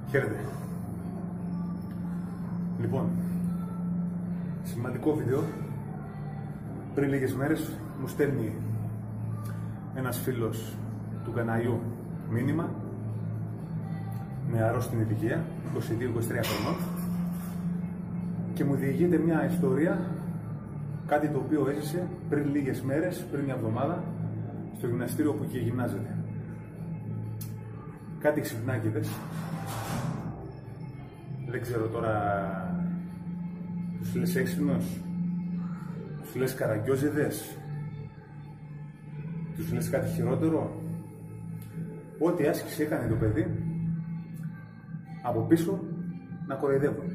Χαίρετε. Λοιπόν, σημαντικό βίντεο. Πριν λίγες μέρες μου στέλνει ένας φίλος του καναλιού μήνυμα με αρρώστινη ηλικία, 22-23 χρονών, και μου διηγείται μια ιστορία, κάτι το οποίο έζησε πριν λίγες μέρες, πριν μια εβδομάδα, στο γυμναστήριο που και γυμνάζεται. Κάτι ξυπνάκηδες, δεν ξέρω τώρα, τους λες έξυπνος, τους λες καραγκιόζηδες, τους λες κάτι χειρότερο. Ό,τι άσκηση έκανε το παιδί, από πίσω να κοροϊδεύουν.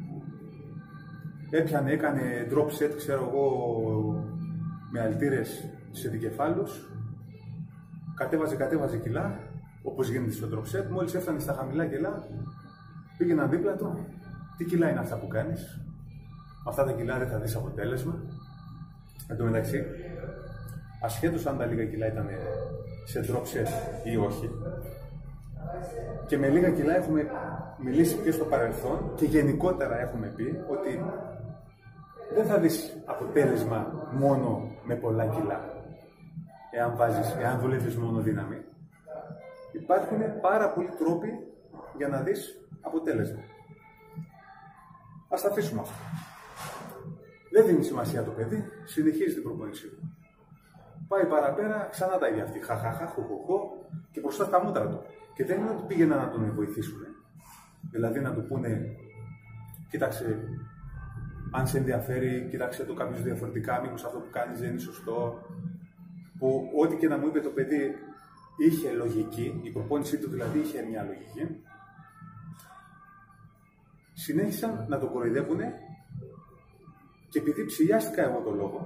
Έπιανε, έκανε drop set, ξέρω εγώ, με αλτήρες σε δικεφάλους, κατέβαζε κιλά, όπως γίνεται στο drop set. Μόλις έφτανε στα χαμηλά κιλά, πήγαιναν δίπλα του. Τι κιλά είναι αυτά που κάνεις? Αυτά τα κιλά δεν θα δεις αποτέλεσμα. Εν τω μεταξύ, ασχέτως αν τα λίγα κιλά ήταν σε drop set ή όχι, και με λίγα κιλά έχουμε μιλήσει και στο παρελθόν και γενικότερα έχουμε πει ότι δεν θα δεις αποτέλεσμα μόνο με πολλά κιλά. Εάν δουλεύεις μόνο δύναμη, υπάρχουν πάρα πολλοί τρόποι για να δεις αποτέλεσμα. Ας τα αφήσουμε αυτό. Δεν δίνει σημασία το παιδί, συνεχίζει την προπόνησή του. Πάει παραπέρα, ξανά τα ίδια αυτή. Χαχαχά, χοχοχό, και μπροστά στα μούτρα του. Και δεν είναι ότι πήγαιναν να τον βοηθήσουν. Δηλαδή να του πούνε, κοίταξε, αν σε ενδιαφέρει, κοίταξε το κάποιος διαφορετικά, μήπως αυτό που κάνεις δεν είναι σωστό. Που ό,τι και να μου είπε το παιδί είχε λογική, η προπόνησή του δηλαδή είχε μια λογική. Συνέχισαν να τον κοροϊδεύουνε, και επειδή ψηλιάστηκα εγώ το λόγο,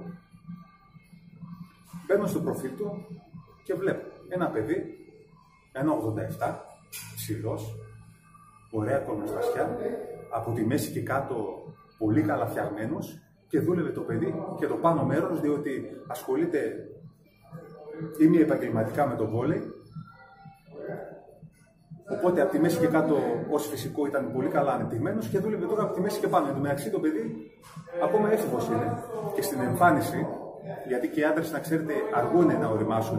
μπαίνω στο προφίλ του και βλέπω ένα παιδί, 1,87, ψηλός, ωραία κορμοστασιά, από τη μέση και κάτω πολύ καλά φτιαγμένος, και δούλευε το παιδί και το πάνω μέρος, διότι ασχολείται ή επαγγελματικά με το βόλεϊ. Οπότε από τη μέση και κάτω ως φυσικό ήταν πολύ καλά ανεπτυγμένος και δούλευε τώρα από τη μέση και πάνω. Εν τω μεταξύ το παιδί ακόμα έφηβος είναι, και στην εμφάνιση, γιατί και οι άντρες, να ξέρετε, αργούν να οριμάσουν.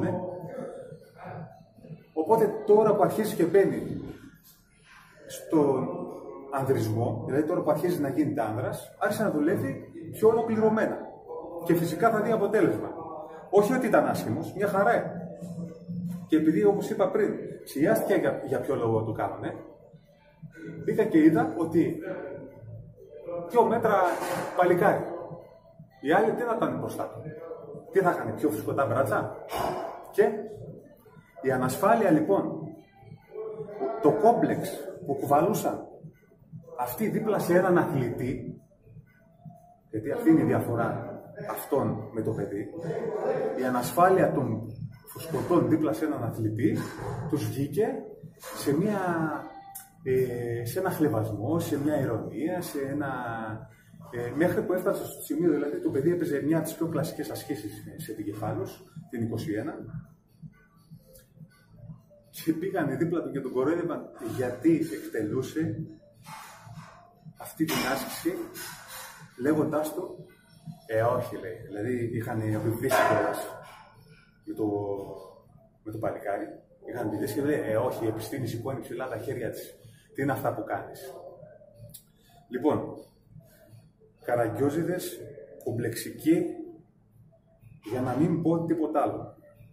Οπότε τώρα που αρχίζει και μπαίνει στον ανδρισμό, δηλαδή τώρα που αρχίζει να γίνεται άνδρας, άρχισε να δουλεύει πιο ολοκληρωμένα. Και φυσικά θα δει αποτέλεσμα. Όχι ότι ήταν άσχημος, μια χαρά. Και επειδή, όπως είπα πριν, ψηλιάστηκε για ποιο λόγο το κάνανε, μπήκα και είδα ότι 2 μέτρα παλικάρι. Οι άλλοι τι να ήταν μπροστά του? Τι θα έκανε, πιο φουσκωτά μπράτσα? Και η ανασφάλεια λοιπόν, το κόμπλεξ που κουβαλούσαν αυτοί δίπλα σε έναν αθλητή, γιατί αυτή είναι η διαφορά αυτόν με το παιδί, η ανασφάλεια των φουσκωτών δίπλα σε έναν αθλητή τους βγήκε σε ένα χλευασμό, σε μια ειρωνία, μέχρι που έφτασε στο σημείο, δηλαδή το παιδί έπαιζε μια από τις πιο κλασικές ασκήσεις σε δικεφάλους, την 21, και πήγανε δίπλα του και τον κορόιδευαν γιατί εκτελούσε αυτή την άσκηση, λέγοντάς του, όχι, λέει, δηλαδή είχαν επιβδίσει κιόλας με το παλικάρι, είχαν επιβδίσει και λέει, όχι, η επιστήμη σηκώνει ψηλά τα χέρια της, τι είναι αυτά που κάνεις? Λοιπόν, καραγκιόζηδες, κομπλεξικοί, για να μην πω τίποτα άλλο.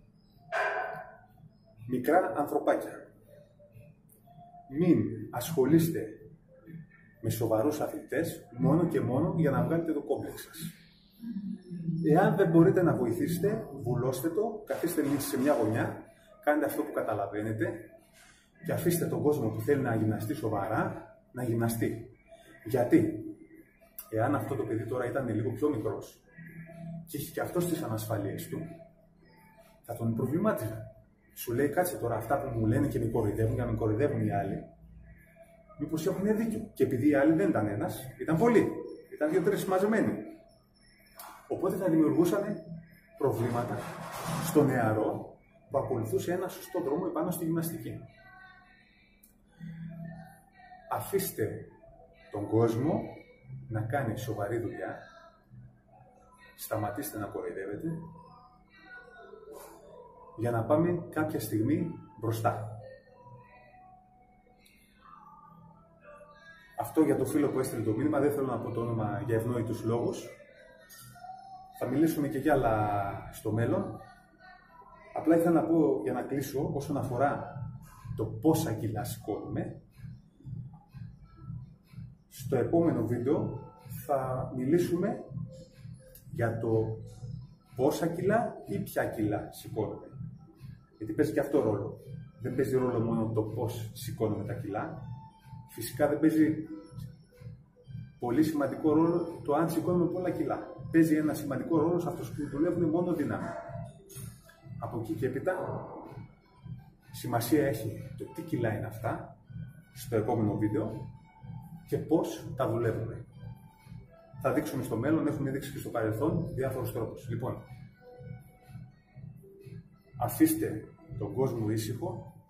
Μικρά ανθρωπάκια. Μην ασχολείστε με σοβαρούς αθλητές μόνο και μόνο για να βγάλετε το κόμπλεξ σας. Εάν δεν μπορείτε να βοηθήσετε, βουλώστε το, καθίστε σε μια γωνιά, κάντε αυτό που καταλαβαίνετε και αφήστε τον κόσμο που θέλει να γυμναστεί σοβαρά να γυμναστεί. Γιατί, εάν αυτό το παιδί τώρα ήταν λίγο πιο μικρός και έχει και αυτός τις ανασφαλίες του, θα τον προβλημάτιζε. Σου λέει, κάτσε τώρα, αυτά που μου λένε και με κοροϊδεύουν, για να με κοροϊδεύουν οι άλλοι, μήπως έχουν δίκιο? Και επειδή οι άλλοι δεν ήταν ένας, ήταν πολλοί, ήταν 2-3 μαζεμένοι. Οπότε θα δημιουργούσαν προβλήματα στο νεαρό που ακολουθούσε ένα σωστό δρόμο επάνω στη γυμναστική. αφήστε τον κόσμο να κάνει σοβαρή δουλειά, σταματήστε να κοροϊδεύετε, για να πάμε κάποια στιγμή μπροστά. Αυτό για το φίλο που έστειλε το μήνυμα, δεν θέλω να πω το όνομα για ευνόητους λόγους. Θα μιλήσουμε και για άλλα στο μέλλον. Απλά ήθελα να πω για να κλείσω όσον αφορά το πόσα κιλά σηκώνουμε. Στο επόμενο βίντεο θα μιλήσουμε για το πόσα κιλά ή ποια κιλά σηκώνουμε. Γιατί παίζει και αυτό ρόλο. Δεν παίζει ρόλο μόνο το πώς σηκώνουμε τα κιλά. Φυσικά δεν παίζει πολύ σημαντικό ρόλο το αν σηκώνουμε πολλά κιλά. Παίζει ένα σημαντικό ρόλο σε αυτούς που δουλεύουν μόνο δύναμη. Από εκεί και έπειτα, σημασία έχει το τι κιλά είναι αυτά στο επόμενο βίντεο και πώς τα δουλεύουμε. Θα δείξουμε στο μέλλον, έχουμε δείξει και στο παρελθόν διάφορους τρόπους. Λοιπόν, αφήστε τον κόσμο ήσυχο,